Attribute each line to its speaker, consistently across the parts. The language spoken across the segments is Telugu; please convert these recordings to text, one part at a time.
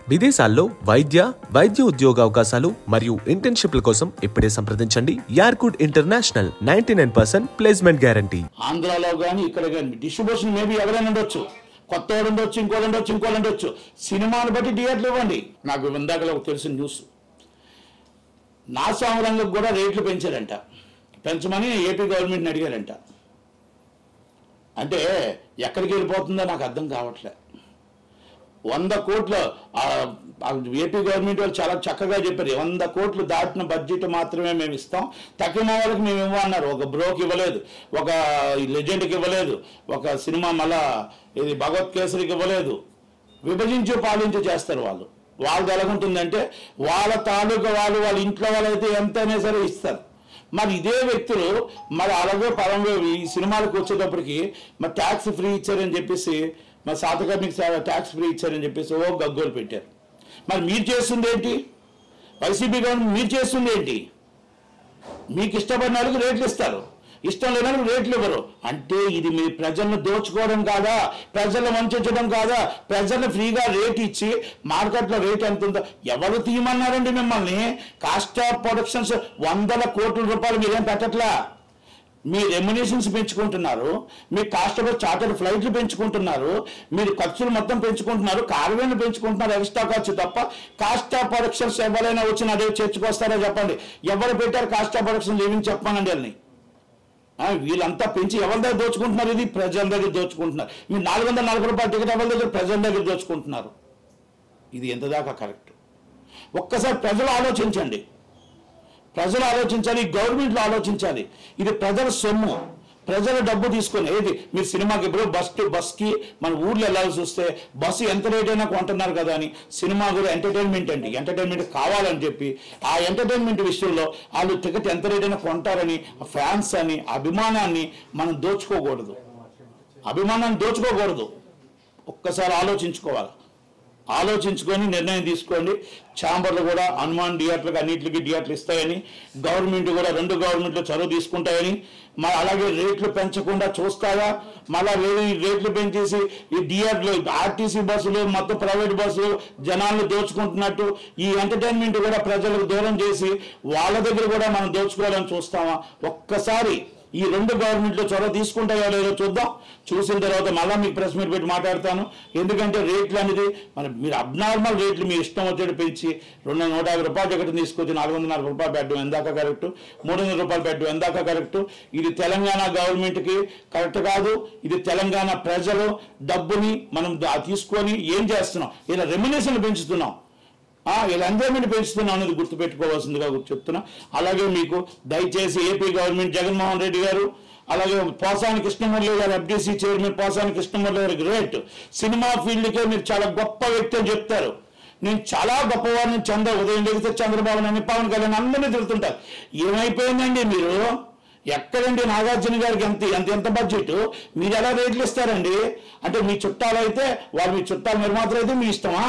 Speaker 1: విదేశాల్లో వైద్య ఉద్యోగ అవకాశాలు మరియు ఇంటర్న్షిప్ల కోసం ఇప్పుడే సంప్రదించండి యార్కుడ్ ఇంటర్నేషనల్ 99% ప్లేస్మెంట్ గ్యారంటీ.
Speaker 2: ఆంధ్రాలో కానీ ఇక్కడ కానీ డిస్ట్రిబ్యూషన్ మేబీ ఎవరైనా ఉండొచ్చు, కొత్తవాడు ఉండొచ్చు, ఇంకోళ్ళు ఉండొచ్చు. సినిమాను బట్టి థియేటర్లు ఇవ్వండి. నాకు ఇందాకలో తెలిసిన న్యూస్, నాసామరంగకు కూడా రేట్లు పెంచారంట. పెంచమని ఏపీ గవర్నమెంట్ని అడిగారంట. అంటే ఎక్కడికి వెళ్ళిపోతుందో నాకు అర్థం కావట్లే. 100 కోట్ల ఏపీ గవర్నమెంట్ వాళ్ళు చాలా చక్కగా చెప్పారు. 100 కోట్లు దాటిన బడ్జెట్ మాత్రమే మేము ఇస్తాం, తక్కువ వాళ్ళకి మేము ఇవ్వన్నారు. ఒక బ్రోకి ఇవ్వలేదు, ఒక లెజెండ్కి ఇవ్వలేదు, ఒక సినిమా మళ్ళా ఇది భగవత్ కేసరికి ఇవ్వలేదు. విభజించి పాలించి చేస్తారు వాళ్ళు. వాళ్ళది ఎలాగుంటుందంటే వాళ్ళ తాలూకా వాళ్ళ ఇంట్లో వాళ్ళైతే ఎంతైనా సరే ఇస్తారు. మరి ఇదే వ్యక్తులు మరి అలాగే పరంగా ఈ సినిమాలకు వచ్చేటప్పటికి మరి ట్యాక్స్ ఫ్రీ ఇచ్చారని చెప్పేసి, మరి సాతకర్ణికి ట్యాక్స్ ఫ్రీ ఇచ్చారని చెప్పేసి గగ్గోలు పెట్టారు. మరి మీరు చేస్తుంది ఏంటి? వైసీపీ గవర్నమెంట్ మీరు చేస్తుంది ఏంటి? మీకు ఇష్టపడిన వాళ్ళకి రేట్లు ఇస్తారు, ఇష్టం లేని వాళ్ళకి రేట్లు ఇవ్వరు. అంటే ఇది మీ ప్రజలను దోచుకోవడం కాదా? ప్రజలను వంచడం కాదా? ప్రజలను ఫ్రీగా రేట్ ఇచ్చి మార్కెట్లో రేట్ ఎంత ఉందో ఎవరు తీయమన్నారండి మిమ్మల్ని? కాస్ట్ ఆఫ్ ప్రొడక్షన్స్ 100 కోట్ల రూపాయలు మీరేం పెట్టట్లా. మీ రెమ్యునేషన్స్ పెంచుకుంటున్నారు, మీ కాస్ట్ ఆఫ్ చార్టర్డ్ ఫ్లైట్లు పెంచుకుంటున్నారు, మీరు ఖర్చులు మొత్తం పెంచుకుంటున్నారు, కార్వేలు పెంచుకుంటున్నారు, ఎక్స్ట్రా ఖర్చు తప్ప కాస్ట్ ఆఫ్ ప్రొడక్షన్స్ ఎవరైనా వచ్చిన అదే చర్చకొస్తారో చెప్పండి. ఎవరు పెట్టారు కాస్ట్ ఆఫ్ ప్రొడక్షన్స్ ఏమని చెప్పానండి వాళ్ళని? వీళ్ళంతా పెంచి ఎవరి దగ్గర దోచుకుంటున్నారు? ఇది ప్రజల దగ్గర దోచుకుంటున్నారు. మీరు 440 రూపాయల టికెట్ ఎవరి దగ్గర? ప్రజల దగ్గర దోచుకుంటున్నారు. ఇది ఎంత దాకా కరెక్ట్? ఒక్కసారి ప్రజలు ఆలోచించండి, ప్రజలు ఆలోచించాలి, గవర్నమెంట్లో ఆలోచించాలి. ఇది ప్రజల సొమ్ము, ప్రజల డబ్బు తీసుకొని ఏది మీరు సినిమాకి ఇప్పుడు బస్కి మన ఊర్లో వెళ్ళాల్సి వస్తే బస్సు ఎంత రేట్ అయినా కొంటున్నారు కదా అని. సినిమా కూడా ఎంటర్టైన్మెంట్ అండి, ఎంటర్టైన్మెంట్ కావాలని చెప్పి ఆ ఎంటర్టైన్మెంట్ విషయంలో వాళ్ళు టికెట్ ఎంత రేట్ అయినా కొంటారని ఫ్యాన్స్ అని అభిమానాన్ని మనం దోచుకోకూడదు, అభిమానాన్ని దోచుకోకూడదు. ఒక్కసారి ఆలోచించుకోవాలి, ఆలోచించుకొని నిర్ణయం తీసుకోండి. ఛాంబర్లు కూడా హనుమాన్ థియేటర్లకు అన్నింటికి థియేటర్లు ఇస్తాయని, గవర్నమెంట్ కూడా 2 గవర్నమెంట్లు చొరవ తీసుకుంటాయని, మరి అలాగే రేట్లు పెంచకుండా చూస్తారా? మళ్ళీ రేట్లు పెంచేసి ఈ థియేటర్లు ఆర్టీసీ బస్సులు మొత్తం ప్రైవేట్ బస్సులు జనాలను దోచుకుంటున్నట్టు ఈ ఎంటర్టైన్మెంట్ కూడా ప్రజలకు దూరం చేసి వాళ్ళ దగ్గర కూడా మనం దోచుకోవాలని చూస్తామా? ఒక్కసారి ఈ 2 గవర్నమెంట్లు చొరవ తీసుకుంటాయో లేదో చూద్దాం. చూసిన తర్వాత మళ్ళీ మీకు ప్రెస్ మీట్ పెట్టి మాట్లాడతాను. ఎందుకంటే రేట్లు అనేది మీరు అబ్నార్మల్ రేట్లు మీ ఇష్టం వచ్చేది పెంచి 250 రూపాయలు టికెట్ తీసుకొచ్చి 440 రూపాయలు పెట్టడం ఎందాక కరెక్ట్, 300 రూపాయలు పెట్టడం ఎందాక కరెక్ట్? ఇది తెలంగాణ గవర్నమెంట్కి కరెక్ట్ కాదు. ఇది తెలంగాణ ప్రజలు డబ్బుని మనం తీసుకొని ఏం చేస్తున్నాం? ఇలా రెమ్యునేషన్లు పెంచుతున్నాం, ఇలా ఎంజాయ్మెంట్ పెంచుతున్నాం అనేది గుర్తుపెట్టుకోవాల్సిందిగా చెప్తున్నా. అలాగే మీకు దయచేసి ఏపీ గవర్నమెంట్ జగన్మోహన్ రెడ్డి గారు, అలాగే పోసాని కృష్ణమురళి గారు, ఎఫ్డీసీ చైర్మన్ పోసాని కృష్ణమురళి గారు గ్రేట్. సినిమా ఫీల్డ్కే మీరు చాలా గొప్ప వ్యక్తి అని చెప్తారు. నేను చాలా గొప్పవాడిని, ఉదయం లేకపోతే చంద్రబాబు నాయుడు, పవన్ కళ్యాణ్ అందరినీ తిరుగుతుంటారు. ఏమైపోయిందండి మీరు? ఎక్కడండి నాగార్జున గారికి ఎంత బడ్జెట్? మీరు ఎలా రేట్లు ఇస్తారండి? అంటే మీ చుట్టాలు అయితే వాళ్ళు, మీ చుట్టాలు నిర్మాతలు అయితే మీ ఇష్టమా?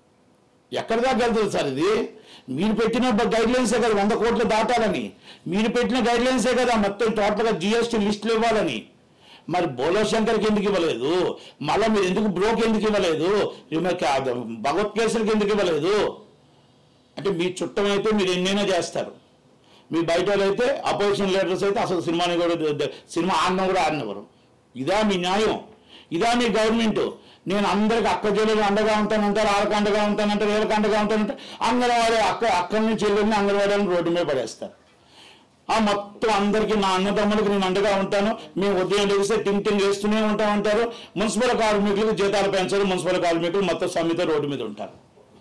Speaker 2: ఎక్కడి దాకా వెళ్తుంది సార్ ఇది? మీరు పెట్టిన గైడ్లైన్సే కదా 100 కోట్లు దాటాలని, మీరు పెట్టిన గైడ్లైన్సే కదా మొత్తం టోటల్గా జిఎస్టీ లిస్టులు ఇవ్వాలని. మరి బోలో శంకర్కి ఎందుకు ఇవ్వలేదు? మళ్ళీ మీరు ఎందుకు బ్రోకి ఎందుకు ఇవ్వలేదు? భగవత్ కేసరికి ఎందుకు ఇవ్వలేదు? అంటే మీ చుట్టం అయితే మీరు ఎన్నైనా చేస్తారు, మీ బయట అయితే అపోజిషన్ లీడర్స్ అయితే అసలు సినిమా ఆడినా కూడా ఆడినవరు. ఇదా మీ న్యాయం? ఇదా మీ గవర్నమెంట్? నేను అందరికి అక్క చెల్లెలు అండగా ఉంటానంటారు, వాళ్ళకి అండగా ఉంటానంటారు, వీళ్ళకి అండగా ఉంటానంటారు. అంగన్వాడీ అక్కడి నుంచి చెల్లెల్ని అంగన్వాడీని రోడ్డు మీద పడేస్తారు. మొత్తం అందరికీ నా అన్నదమ్ములకు నేను అండగా ఉంటాను, మేము ఉదయం లేస్తే టింగ్ వేస్తూనే ఉంటామంటారు. మున్సిపల్ కార్మికులకు జీతాలు పెంచారు, మున్సిపల్ కార్మికులు మొత్తం సమ్మెతో రోడ్డు మీద ఉంటారు.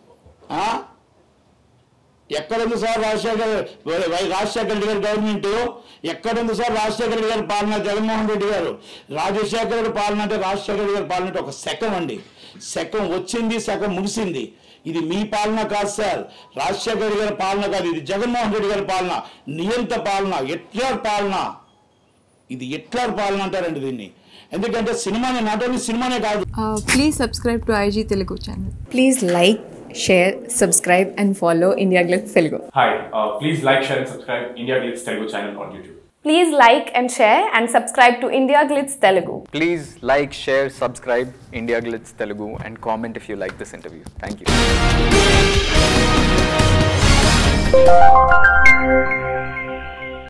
Speaker 2: ఎక్కడుంది సార్ రాజశేఖర్ రెడ్డి గారి గవర్నమెంట్? ఎక్కడుంది సార్ రాజశేఖర రెడ్డి గారి పాలన? జగన్మోహన్ రెడ్డి గారు రాజశేఖర రెడ్డి పాలన అంటే రాజశేఖర రెడ్డి గారి పాలన అంటే ఒక శకం అండి. శకం వచ్చింది, శకం ముగిసింది. ఇది మీ పాలన కాదు సార్, రాజశేఖర రెడ్డి గారి పాలన కాదు, ఇది జగన్మోహన్ రెడ్డి గారి పాలన, నియంత పాలన, హిట్లర్ పాలన. ఇది హిట్లర్ పాలన అంటారండి దీన్ని. ఎందుకంటే సినిమానే, నాట్ ఓన్లీ సినిమానే కాదు.
Speaker 3: Please subscribe to IG Telugu channel.
Speaker 4: Please like, share, subscribe and follow India Glitz Telugu.
Speaker 5: Hi, please like, share and subscribe India Glitz Telugu channel on YouTube. Please like and share and subscribe to India Glitz Telugu.
Speaker 6: Please like, share, subscribe India Glitz Telugu and comment if you like this interview. Thank you.